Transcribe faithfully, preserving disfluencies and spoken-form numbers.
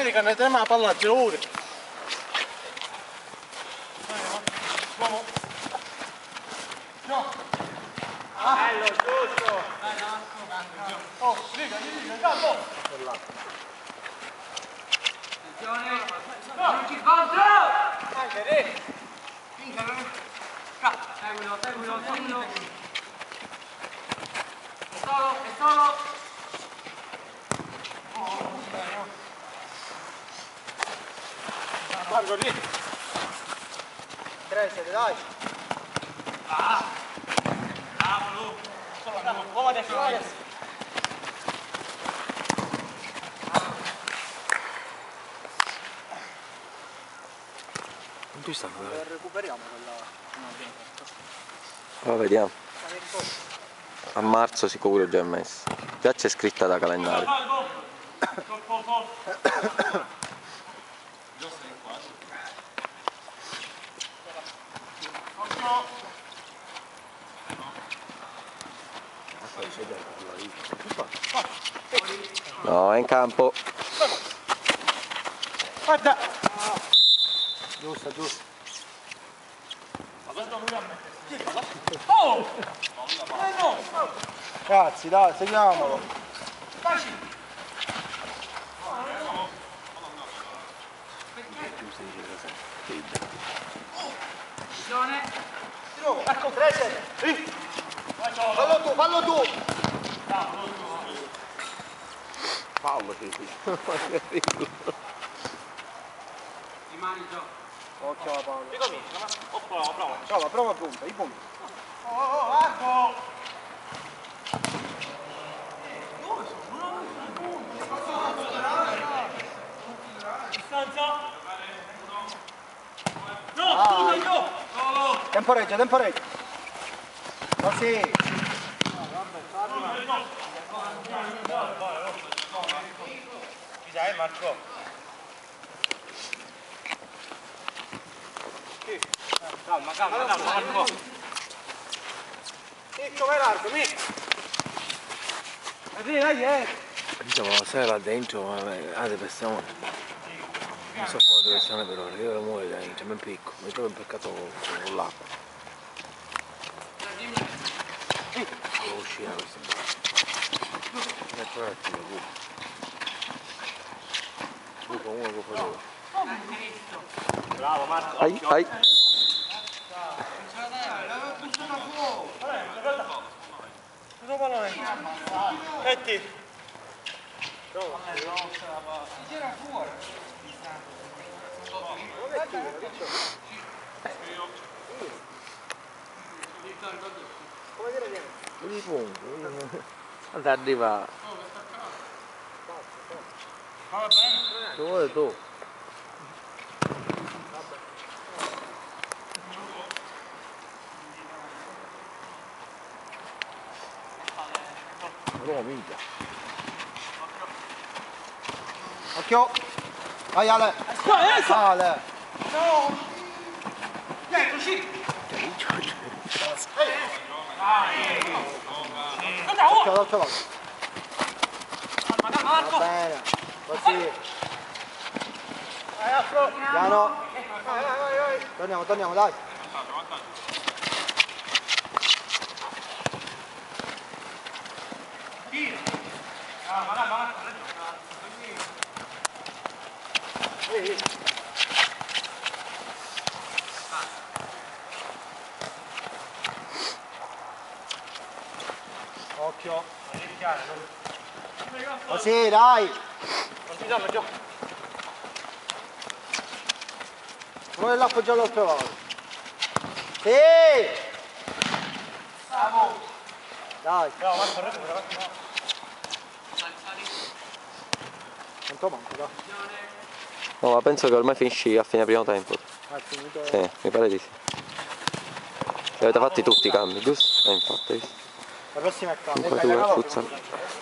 Vedi che ne temo la palla a giro. Uomo. No. Bello, giusto. Oh, riga, riga, calmo. Attenzione. Non ci contro. Anche lì. Seguilo, seguilo, seguilo. È solo, è solo. Guarda lì. Tre, siete, dai. Ah. Bravo, Lu. Uomo adesso, uomo adesso. Non ci stanno, dai. Recuperiamo quella. Poi vediamo. A marzo sicuro già è messo. Già c'è scritta da calendario. No, è in campo. Guarda. Giusto, giusto. Oh! Ragazzi, dai, seguiamolo. Attenzione. Ecco, Trece. Sì. Fallo tu, fallo tu. Paolo, sì, sì. Rimani gioco. Occhio alla Paolo. Ricomincia, ma prova, prova. Prova, prova a punta, i punti. Oh, oh, Marco! Distanza. No, Ah. scusa, no. Solo. Temporeggia, temporeggia. Così. Ci sei, Marco? Calma, calma, calma, Marco. Micco, vai largo, Micco. Dai, dai, eh. Diciamo, sai là dentro, ha delle persone. Non so quante persone però, io lo muoio dentro, mi impicco, mi trovo impiccato con l'acqua. Devo uscire da questo. Metto un attimo qui. Qui con uno che fa due. Bravo, Marco. Ai, ai. Cosa pallone? Metti. Gira fuori. Come dire niente? Vedi punto. Guarda arriva. Va bene. Tu vuoi tu. No, minchia. Occhio. Vai Ale. Ale. No. Dietro, sì. Occhio, l'altra volta. Calma, calma, Marco. Va bene. Così. Piano. Vai, vai, vai. Torniamo, torniamo, dai. Calma, calma, Marco. Ehi. Occhio. Così, dai. Continuiamo, gioco. Come l'appoggiò l'altra volta. Sì. Bravo. Dai. Bravo, Marco, recupera. Quanto manca, dai. No, ma penso che ormai finisci a fine primo tempo. Ah, è finito. Sì, mi pare di sì. Li avete fatti tutti i cambi, giusto? Eh, infatti, hai visto? La prossima è qua. Inquadratura, futsal.